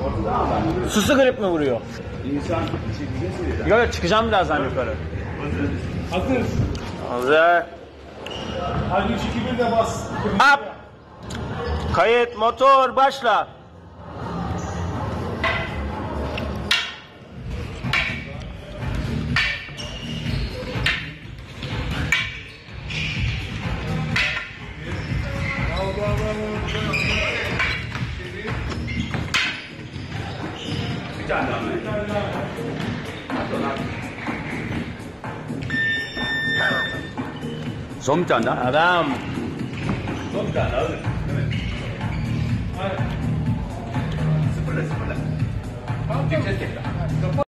Susu grip mi vuruyor? İnsan çekilirse Yok çıkacağım birazdan yukarı. Hazır. Hazır. Hadi 3 2 1 de bas. Up. Kayıt motor başla. Som잖아. Adam. som잖아. 스플레. 됐겠다.